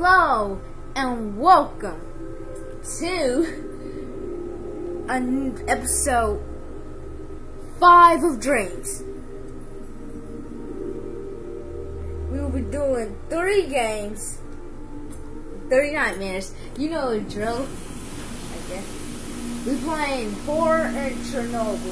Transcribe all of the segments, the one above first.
Hello and welcome to episode 5 of Dreams. We will be doing 3 games, 30 nightmares. You know the drill, I guess. We're playing Horror and Chernobyl.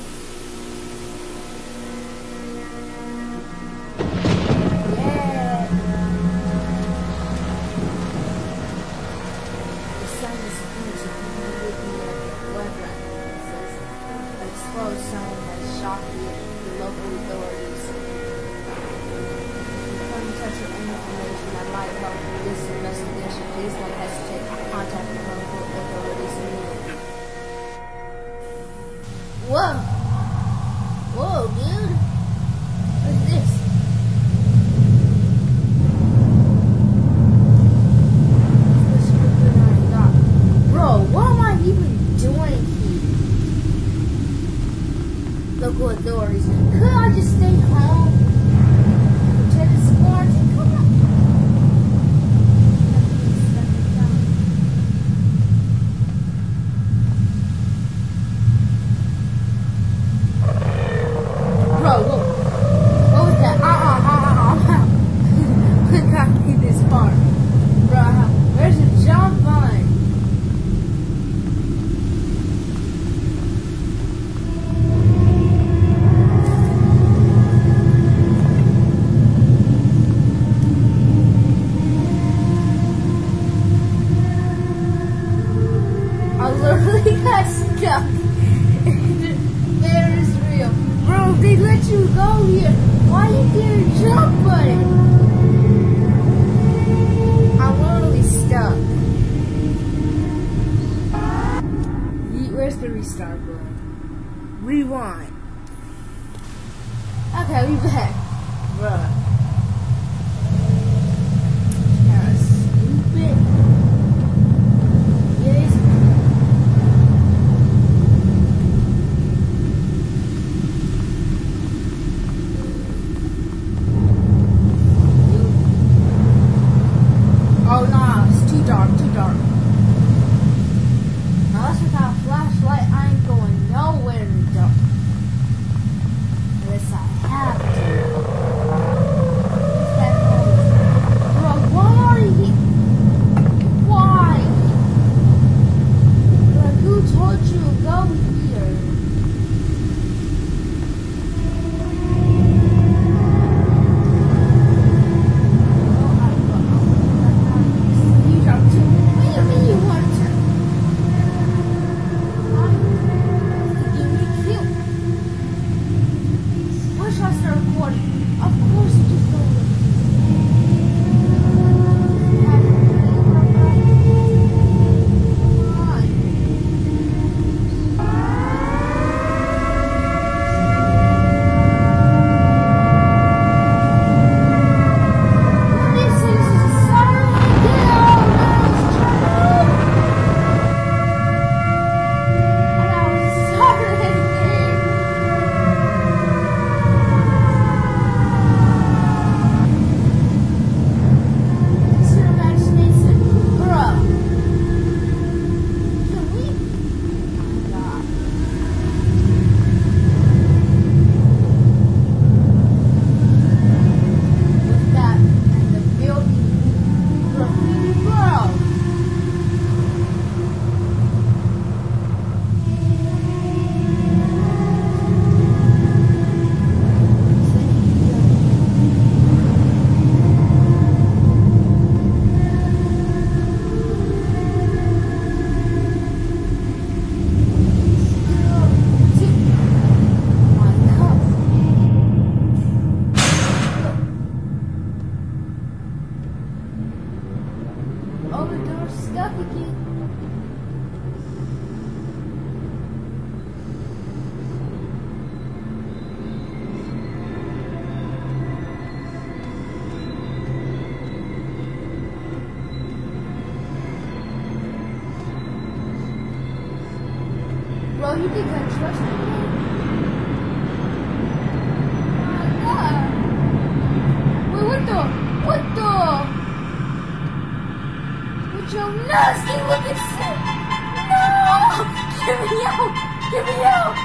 Whoa! Whoa, dude! What's this? Bro, what am I even doing here? Local authorities. Could I just stay home? Pretend it's quarantine? Come on! Bro, look. What was that? I'm out. We gotta keep this far. Bro, where's the jump button? I literally got stuck. There is real. Bro, they let you go here. Why you didn't jump button? I'm literally stuck. Where's the restart button? Rewind. Okay, we back. Bruh. Kinda stupid. Yes. Oh nah, it's too dark, too dark. Unless without a flashlight, I ain't going nowhere in the dark. Unless I have to. Bro, why are you here? Why? Like, who told you to go here? Oh, the door's stuck again. Bro, you think I trust me? Oh my god. Wait, what the? Joe nasty looking shit! No! Get me out! Get me out!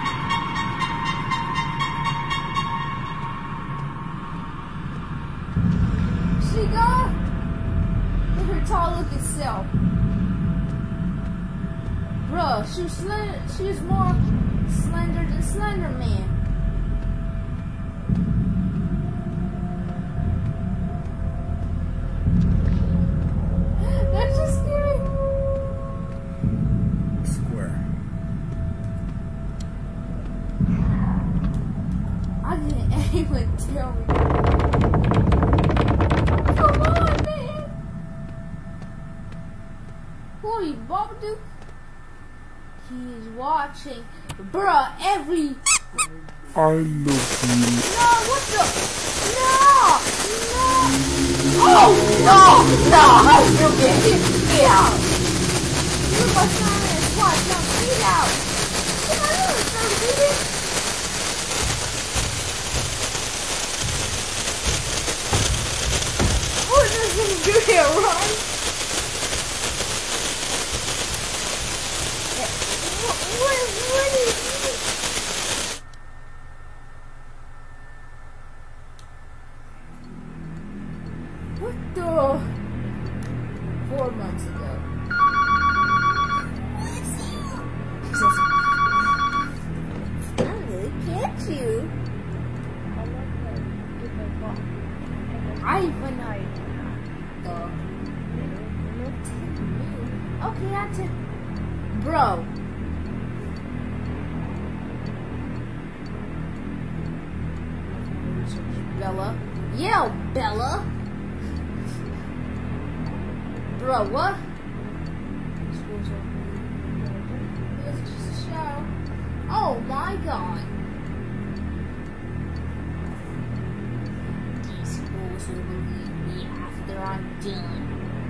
She got her tall looking self. Bruh, she was more slender than Slender Man. That's just scary. Square. I didn't anyone tell me. Come on, man. Who are you, Babadook? He's watching. Bruh, every... I love you. No, what the? No! No! Oh, no! No! You get out! You must not have squad. Now, get out! Get out of here, baby! What is this do here, right? What is What the? 4 months ago. She says, I'm gonna catch you. Ivan, okay, I took. Bro. Bella. Yo, Bella. Bro, what? It's just a show. Oh my god. These fools will believe me after I'm done.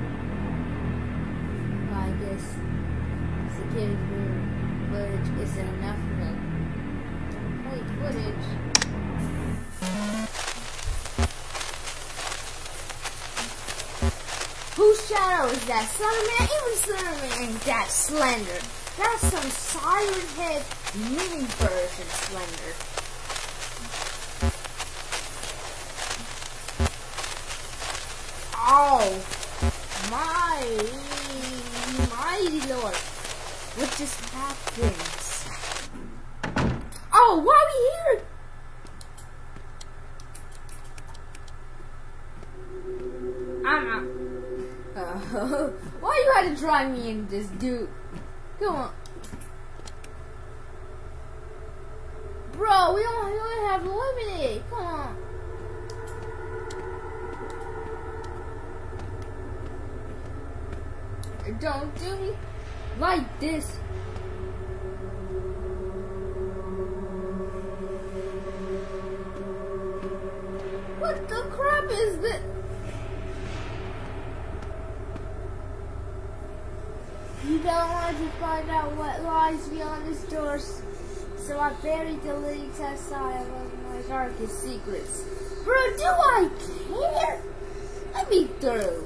Well, I guess security footage isn't enough for them. Wait, footage. Whose shadow is that? Slenderman? Even Slenderman ain't that slender. That's some Siren Head mini version Slender. Oh, mighty lord. What just happened? Oh, why are we here? I'm out. Why you had to drive me in this, dude? Come on. Bro, we only have limited. Come on. Don't do me like this. What the crap is this? You don't want to find out what lies beyond this door, so I buried the league's outside of my darkest secrets. Bro, do I care? Let me through.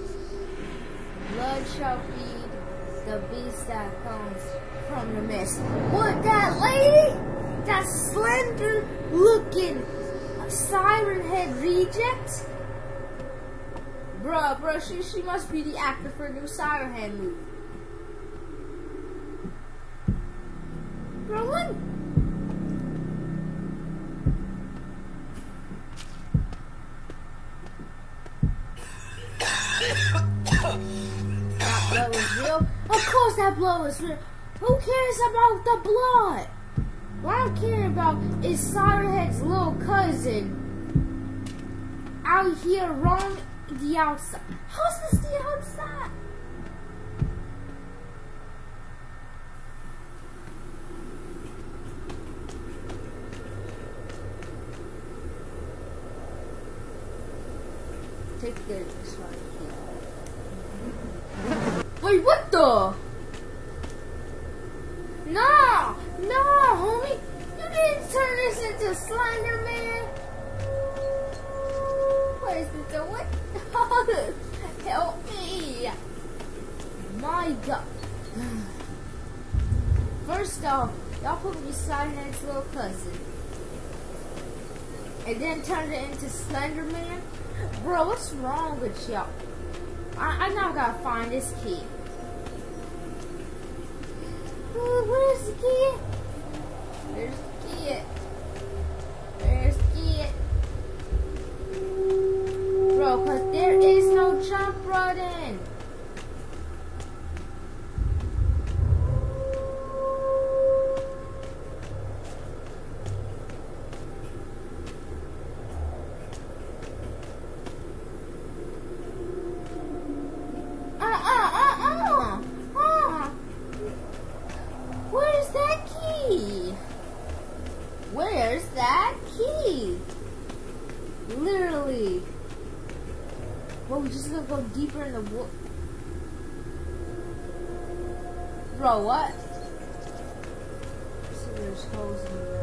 Blood shall feed the beast that comes from the mist. What, that lady? That slender looking Siren Head reject? Bro, she must be the actor for a new Siren Head movie. That blood was real? Of course that blood was real. Who cares about the blood? What I care about is Siren Head's little cousin out here roaming the outside. How's this the outside? Take this one here. Wait, what the? No, homie. You didn't turn this into Slender Man. What is this doing? Help me. my god. First off, y'all put me Sirehead's little cousin. And then turned it into Slender Man? Bro, what's wrong with y'all? I now gotta find this key. Where's the key? There's the key. There's the key. Bro, cause there is no jump button. Where's that key? Where's that key? Literally. Well, we just gonna go deeper in the wood. Bro, what? So there's holes in there.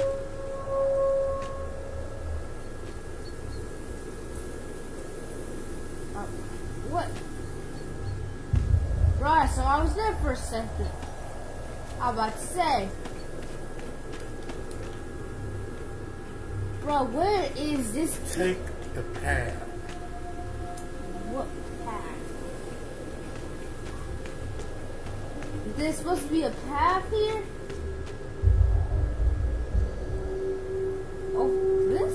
What? Right, so I was there for a second. I was about to say. Bro, where is this? Take the path. What path? Is there supposed to be a path here? Oh, this?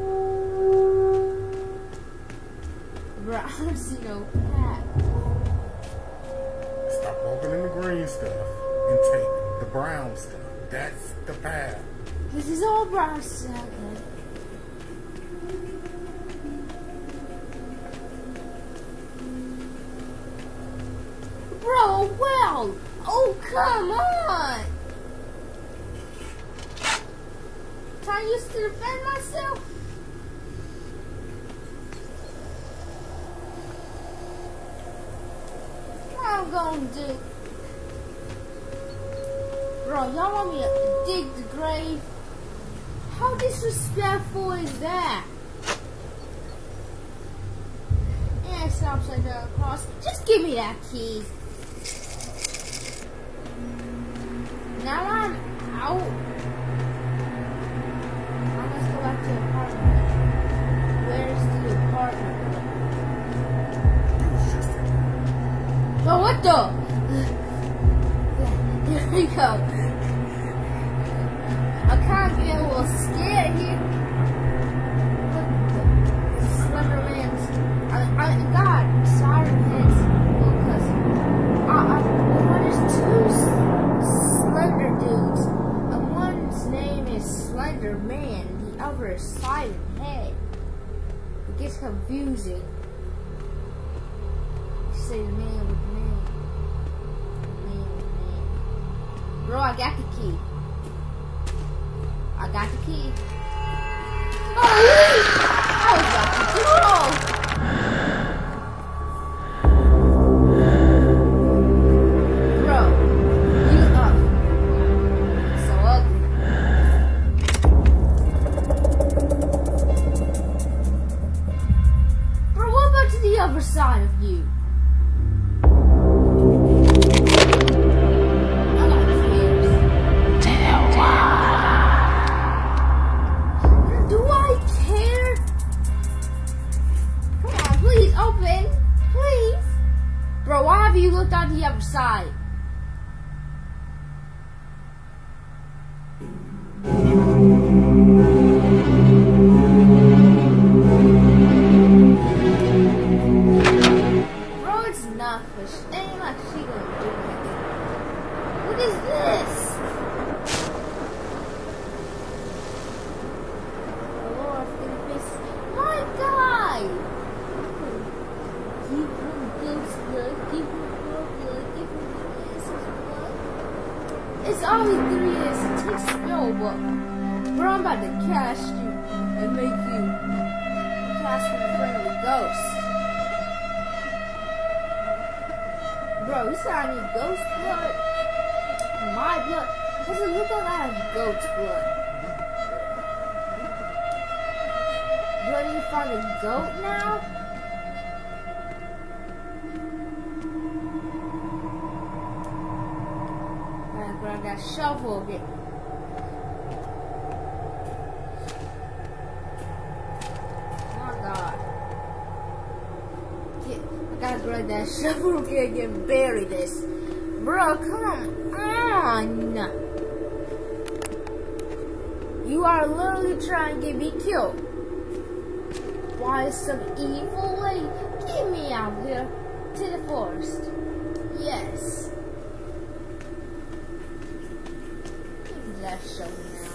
Bro, I don't see no path. Stop walking in the green stuff and take the brown stuff. That's the path. This is all brown stuff. Okay. Bro, well, oh come on! Trying to defend myself? What I'm gonna do? Bro, y'all want me to dig the grave? How disrespectful is that? And it stops like that across. Just give me that key. Now I'm out. I must go back to the apartment. Where's the apartment? Oh, what the? Here we go. I can't be a little scared here. Slender Man's. God, Sirehead's little cousin. There's two Slender dudes. And one's name is Slender Man, and the other is Sirehead. It gets confusing. You say the man with man. Bro, I got the key. I got the key. Oh, I was about to do Bro, you up. So ugly. Bro, what about to the other side of you? Bro, why have you looked on the other side? Bro, it's not fish. They ain't actually gonna do anything. What is this? Lord, my guy! Give him ghost blood, give him more blood, give him the answers blood. It's always 3 years, it takes spell, but bro, I'm about to cast you and make you cast with a friendly ghost. Bro, you said I need ghost blood? My blood? Does it look like I have goat's blood? Do I need to find a goat now? grab that shovel again. Oh my god. I gotta grab that shovel again and bury this. Bro, come on. You are literally trying to get me killed. Why some evil way? Get me out here to the forest. Yes. Give me that shovel now.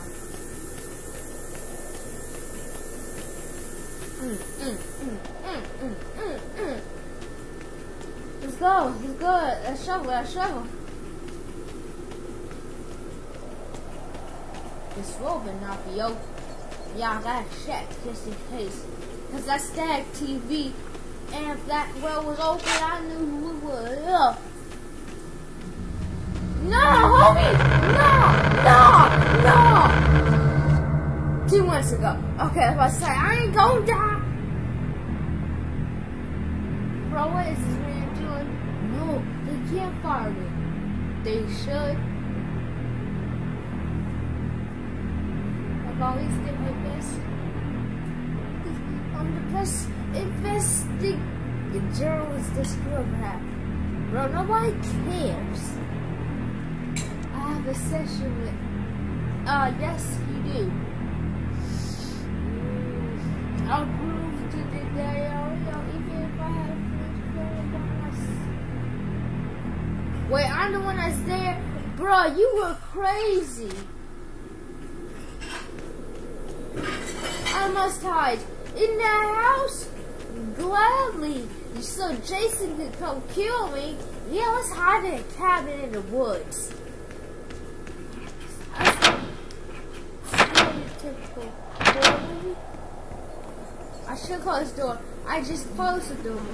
Let's go. Let's go. That shovel. This will but not be open. Yeah, I gotta check just in case. Cause that's Stag TV. And if that well was open, I knew who it was. No, homie! No! 2 months ago. Okay, I was about to say, I ain't gonna die. Bro, what is this man doing? No, they can't fire me. They should. I've always did my best. I'm the best investigative journalist this could ever happen. Bro, nobody cares. I have a session with. Yes, you do. I'll prove to the day, even if I have to. Wait, I'm the one that's there? Bro, you were crazy. I must hide in that house gladly so Jason could come kill me. Yeah, let's hide in a cabin in the woods. I should close the door. I just closed the door.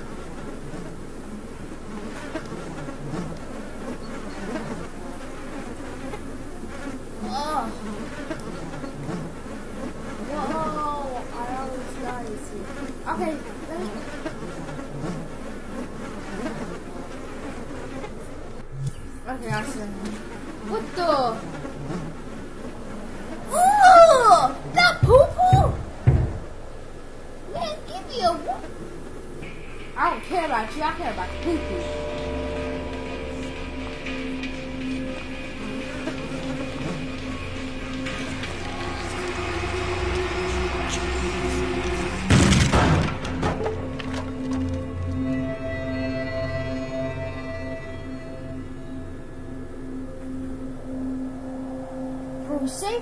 Oh. Whoa, I always got it. Okay, let me. Okay, I'll see. What the? Oh, that poo-poo? Man, give me a what? I don't care about you. I care about the poo-poo. Safe?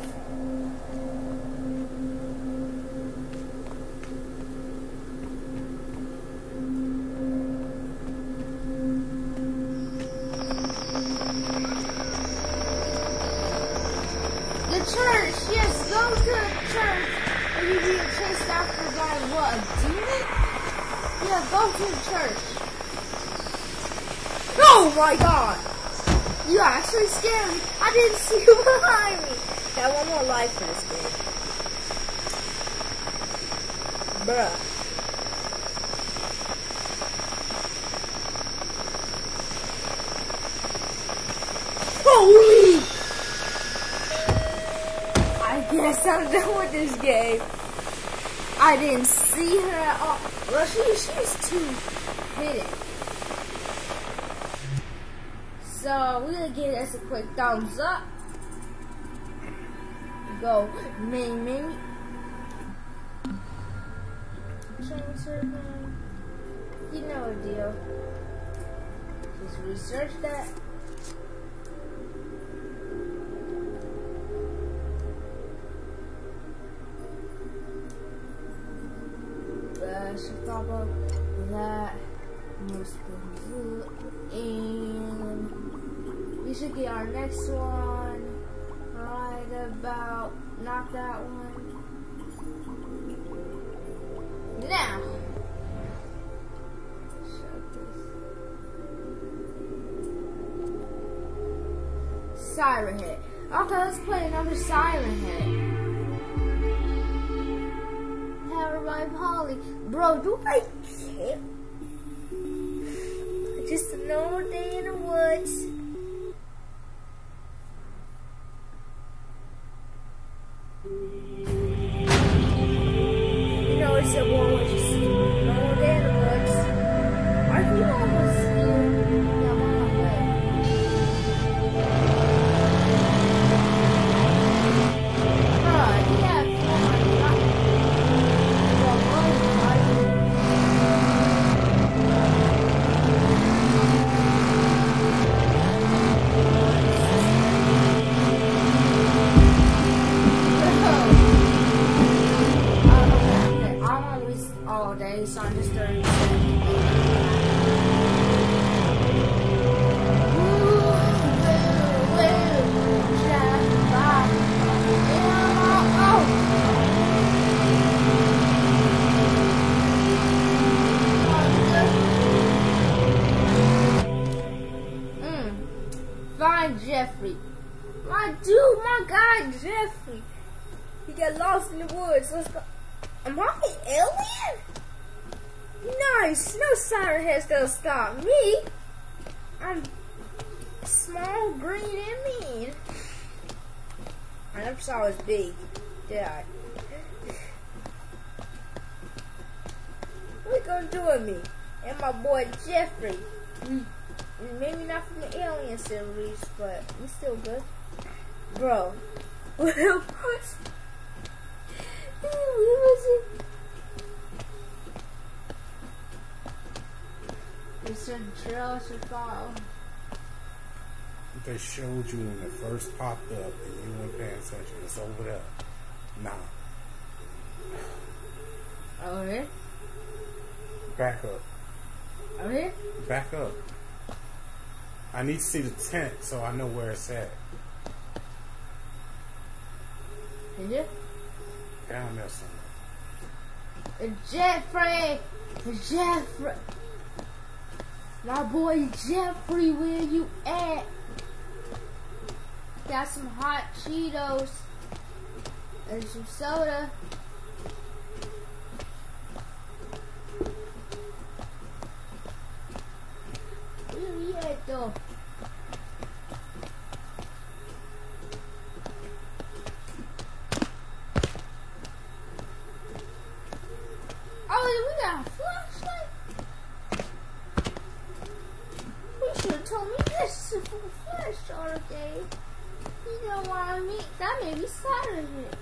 The church, yes, go to the church. Are you being chased after by what, a demon? Yeah, go to the church. Oh my god! You actually scared me. I didn't see you behind me. Got one more life for this game. Bruh. Holy! I guess I'm done with this game. I didn't see her at all. Well, she's too hidden. So, we're gonna give us a quick thumbs up. Go, Ming. Transfer name. You know the deal. Just research that. Chicago, that most good, and we should get our next one right about, not that one. Now, Siren Head. Okay, let's play another Siren Head. Everybody, Polly. Bro, do I care? Just a normal day in the woods. find Jeffrey. My dude, my guy Jeffrey. He got lost in the woods. Let's go. Am I an alien? Nice. No siren head's gonna stop me. I'm small, green, and mean. I never saw I was big, did I? What you gonna do with me? And my boy Jeffrey. Maybe not from the alien series, but we still good. Bro. What was it? It's a drill file. They showed you when it first popped up and you weren't paying attention. It's over there. Nah. Over here? Back up. Over here? Back up. I need to see the tent so I know where it's at. In here? Down there somewhere. Jeffrey! Jeffrey! My boy Jeffrey, where you at? Got some hot Cheetos and some soda. Where you at though? Oh, we got a flashlight? You should have told me this is a flashlight, okay? You know what I mean? That made me sad of it.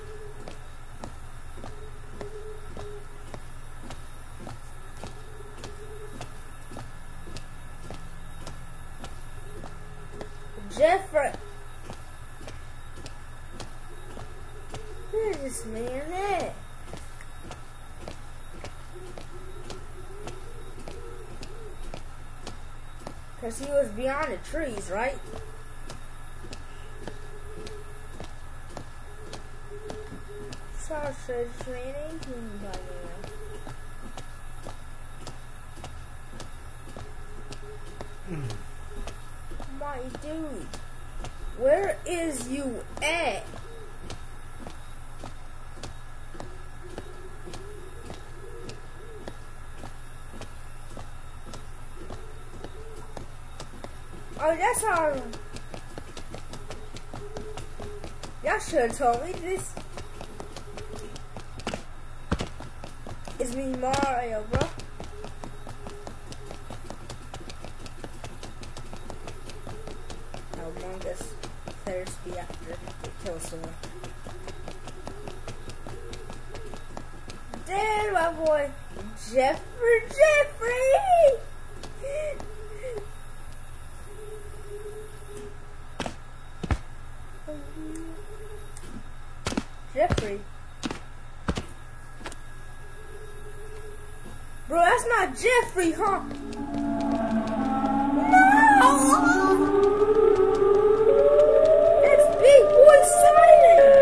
Jeffrey. Where's this man at? Because he was beyond the trees, right? Sausage training. My dude, where is you at? Oh, that's how. Y'all should have told me this. It's me, Mario, bro. Among Us players be after they kill someone. There, my boy, Jeffrey. Jeffrey. Bro, that's not Jeffrey, huh? No! That's Big Boy Siren!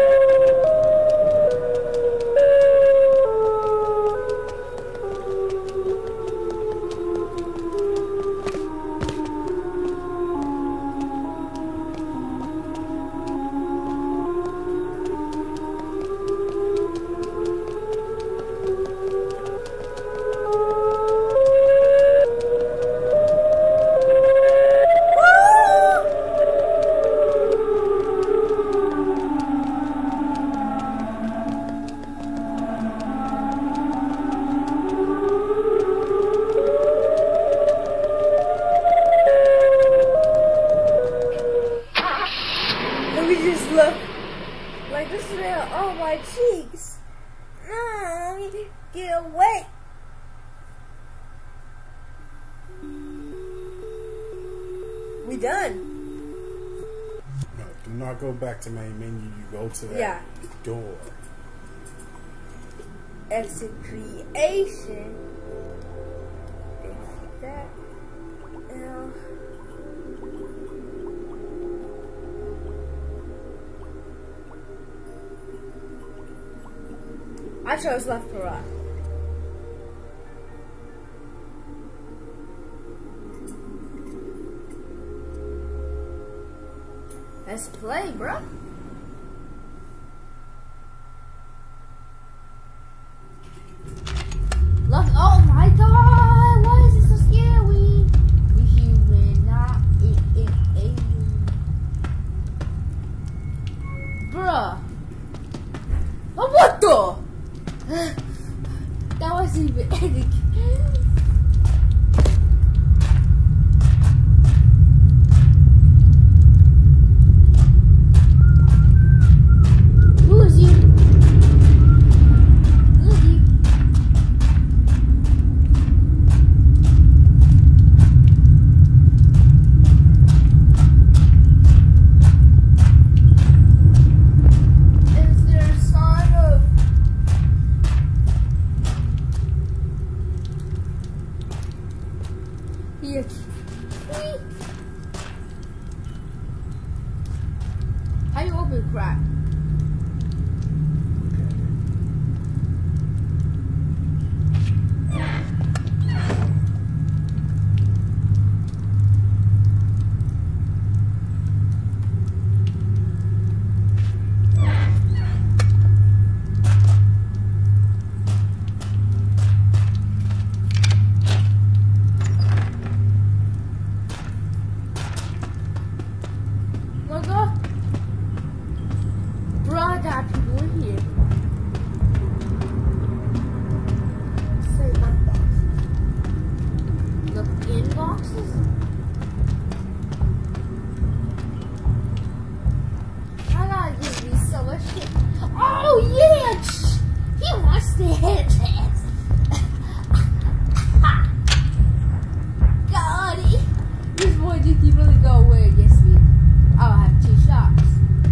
Like this is on my cheeks. Let me get away. We done. No, do not go back to main menu. You go to that door. Exit creation. That. I chose left or right. Let's play, bro. Look! Oh my God! Why is it so scary? We human, not alien. Bruh. Oh, what the? That wasn't even anything. Who is you? Who is you? Is there a sign of here? How you open crack? Look up. Bro, I got people in here. Say my boxes. Look in boxes? I gotta give me so much shit. Oh yeah! He wants to hit that. Got it. This boy just keep really go away against me. I'll have 2 shots.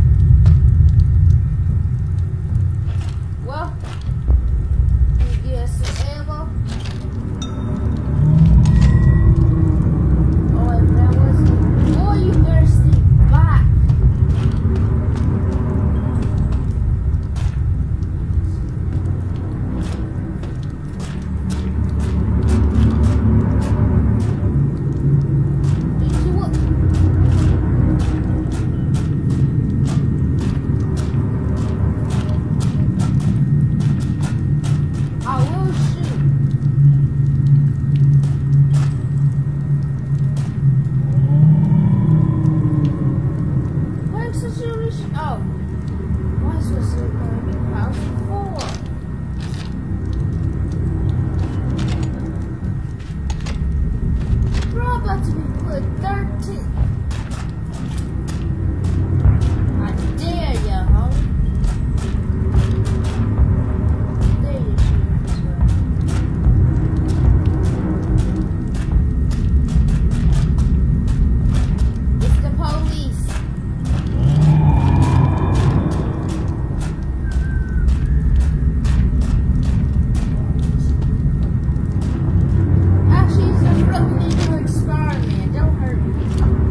Well, you get some ammo. Oh, and that was it. Boy, you better stay back. Did you what? I will shoot. Why is this really oh. Why is this going to house 4? Bro, about to be put 13. I dare ya, homie. There you shoot as well. It's the police. Actually, it's a floating into experiment. Don't hurt me.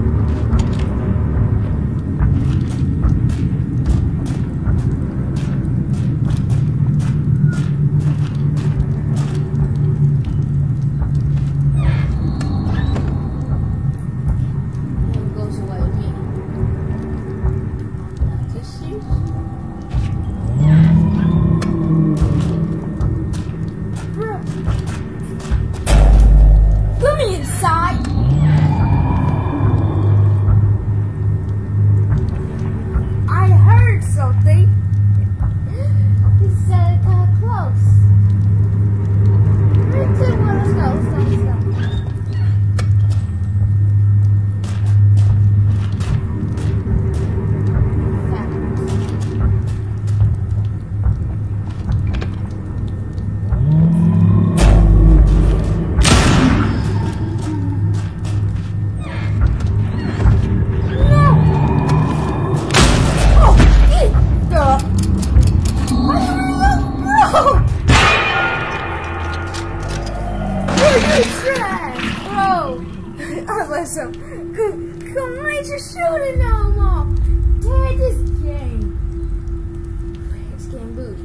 It goes away with me. Just shoot. Bro. Let me inside. I heard something. He said it kind of close. Let's go. Come on, just shooting no more. Dad, this game. This game booty.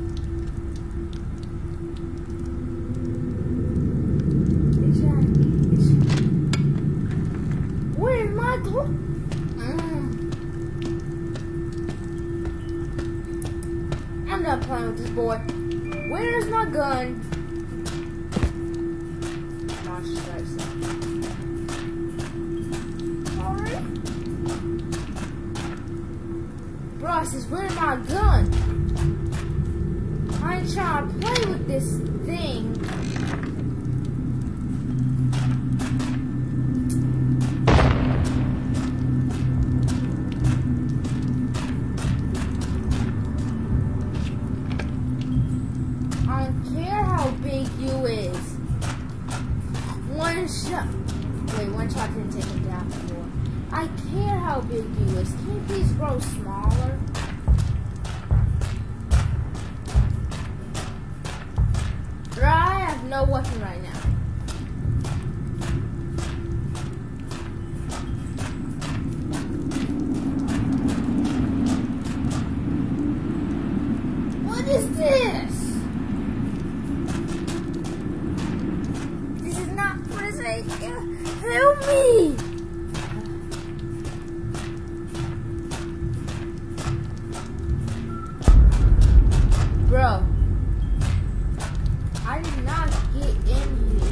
Where's Michael? not playing with this boy. Where's my gun? Alright. Bro, I says, where's my gun? I ain't trying to play with this thing. I don't care how big you is. One shot. Wait, one shot didn't take him down before. I care how big you is. Can you please grow smaller? I have no weapon right now. What is this? This is not prison. Help me! Bro. I did not get in here.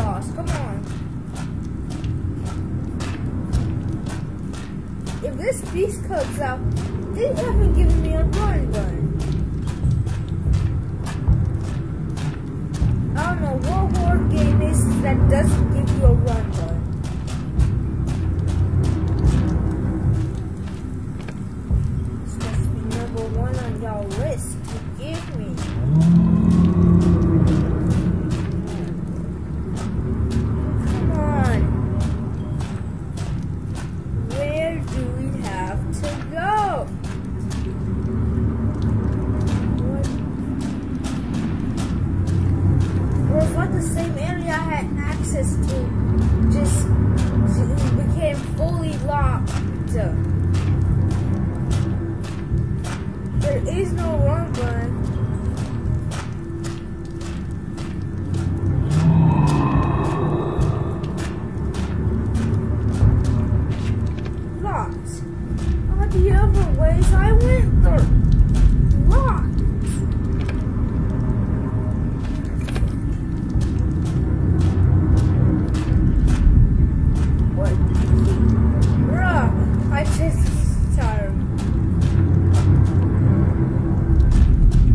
If this these comes out, they haven't given me a run gun. I don't know what horror game is that doesn't give you a run gun. This must be number one on y'all list to give me. Come on. Where do we have to go? Or what the same area I had access to just became fully locked. There is no run gun. Locked. All the other ways I went through. Locked. What? Bruh, I just tired.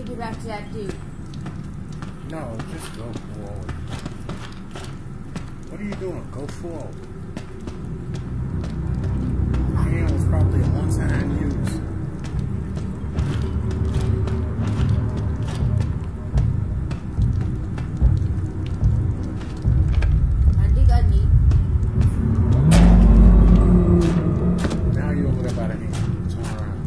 get back to that dude. No, just go forward. What are you doing? Go forward. Hand was probably a one-time use. I think I need. Now you over there by the hand. Turn around.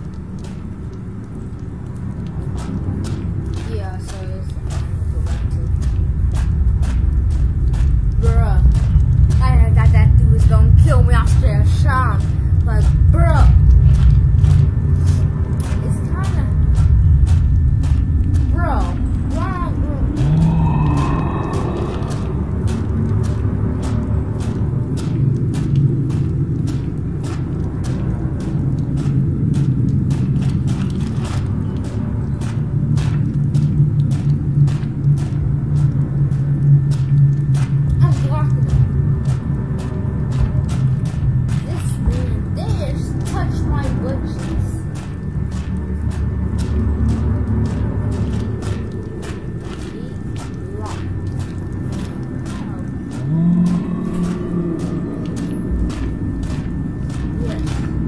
Yeah, so it's go back to. Bruh, I thought that dude was gonna kill me after a shot. But bruh, it's kinda, bro. Wow, bro. I'm blocking him. This man, they just touched my butt cheeks. He blocked. Yes.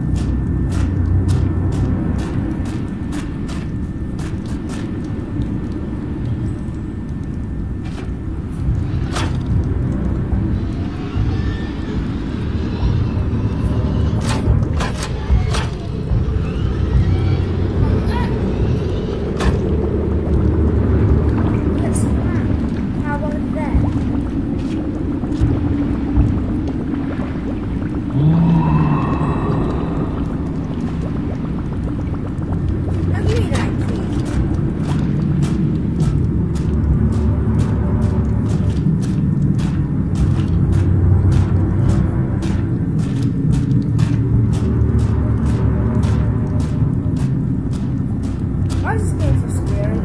Yes, how about that? Now give me that key. Why is this game so scary?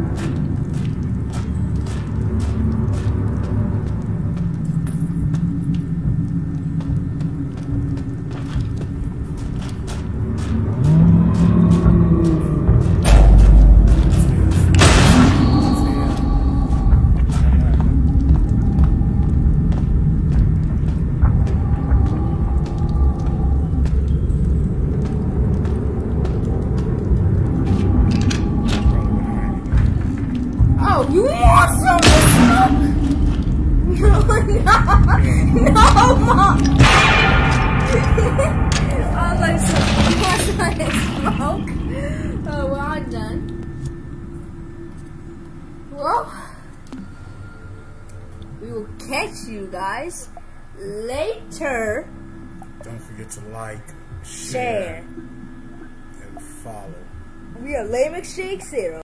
Oh, you want some smoke? No, no, Mom. I was like, you want some smoke? Oh, well, I'm done. Well, we will catch you guys later. Don't forget to like, Share. share, and follow. We are Lame Shake Zero.